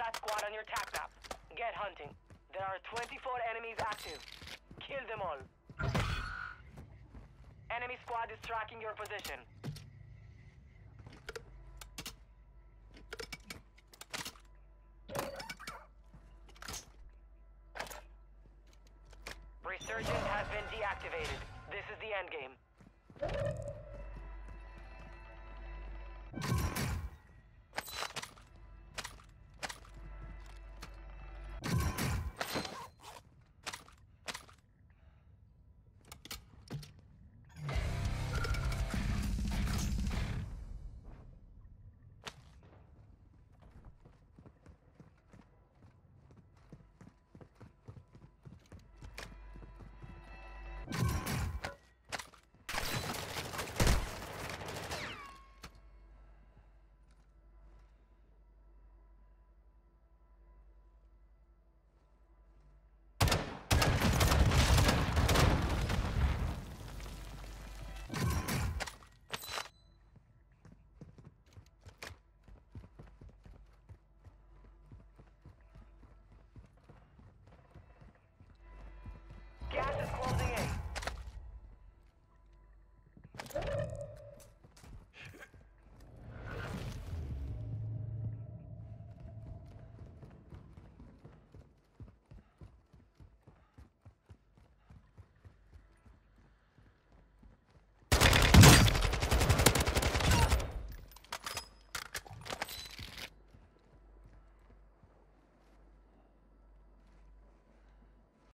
last squad on your attack map. Get hunting. There are 24 enemies active. Kill them all. Enemy squad is tracking your position. Resurgence has been deactivated. This is the endgame.